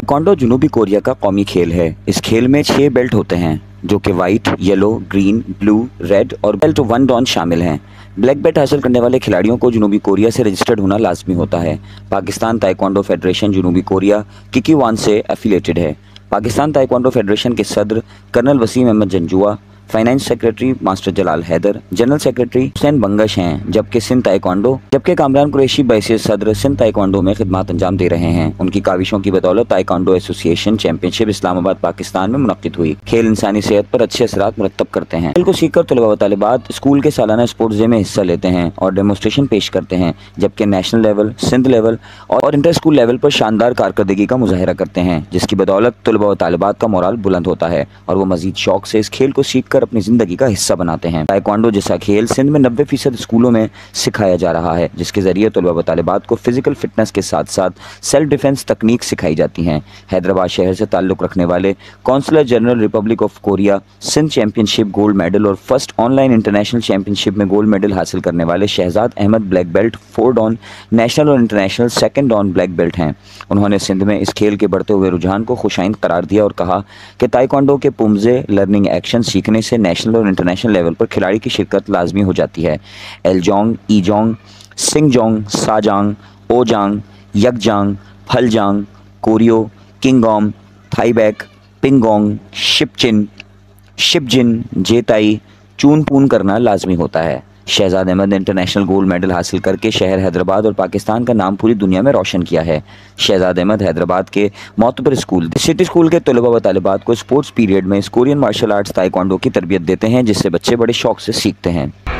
Taekwondo जनूबी Korea का कौमी खेल है। इस खेल में 6 बेल्ट होते हैं जो कि white, yellow, green, blue, red और बेल्ट 1 डॉन शामिल हैं। ब्लैक बेल्ट हासिल करने वाले खिलाड़ियों को जनूबी कोरिया से रजिस्टर्ड होना लाजमी होता है। पाकिस्तान ताइक्वांडो फेडरेशन जनूबी कोरिया किकीवान से एफिलेटेड है। पाकिस्तान ताइक्वांडो फेडरेशन के सदर colonel Waseem Ahmed Janjua, finance secretary master Jalal Haider, general secretary Hussain Bangash हैं, जबकि कामरान कुरैशी बैसे सदर सिंध ताइक्वांडो में खिदमत अंजाम दे रहे हैं। उनकी काविशों की बदौलत taekwondo association championship Islamabad Pakistan में मुनक्किद हुई। खेल इंसानी सेहत पर अच्छे असरात मुरत्तब करते हैं। खेल को सीखकर तलबा व तालिबात स्कूल के सालाना स्पोर्ट्स डे में हिस्सा लेते हैं और डेमोस्ट्रेशन पेश करते हैं, जबकि नेशनल लेवल, सिंध लेवल और इंटर स्कूल लेवल पर शानदार कारकर्दगी का मुजाहिरा करते हैं, जिसकी बदौलत तलबा व तालिबात का मोराल बुलंद होता है और वो मजीद शौक से इस खेल को सीख अपनी जिंदगी का हिस्सा बनाते हैं। ताइक्वांडो जैसा खेल सिंध में 90% स्कूलों में सिखाया जा रहा है, जिसके जरिए तलबा व तालिबात को फिजिकल फिटनेस के साथ साथ सेल्फ डिफेंस तकनीक सिखाई जाती हैं। हैदराबाद शहर से ताल्लुक़ रखने वाले counsellor general republic of Korea Sindh championship gold medal और फर्स्ट ऑनलाइन इंटरनेशनल चैंपियनशिप में गोल्ड मेडल हासिल करने वाले Shahzad Ahmed black belt 4 dan national और international 2nd dan black belt हैं। उन्होंने सिंध में इस खेल के बढ़ते हुए रुझान को खुशाइंद करार दिया और कहा कि ताइक्वांडो के पुमजे लर्निंग एक्शन सीखने से नेशनल और इंटरनेशनल लेवल पर खिलाड़ी की शिरकत लाजमी हो जाती है। एलजोंग, ईजोंग, सिंगजोंग, साजांग, ओजांग, यकजांग, फलजांग, कोरियो, किंगोम, थाईबैक, पिंगोंग, शिपजिन, जेताई, चूनपून करना लाजमी होता है। शहजाद अहमद ने इंटरनेशनल गोल्ड मेडल हासिल करके शहर हैदराबाद और पाकिस्तान का नाम पूरी दुनिया में रोशन किया है। शहजाद अहमद हैदराबाद के मोतबर स्कूल सिटी स्कूल के तलबा व तालिबात को स्पोर्ट्स पीरियड में कोरियन मार्शल आर्ट्स ताइक्वांडो की तरबियत देते हैं, जिससे बच्चे बड़े शौक से सीखते हैं।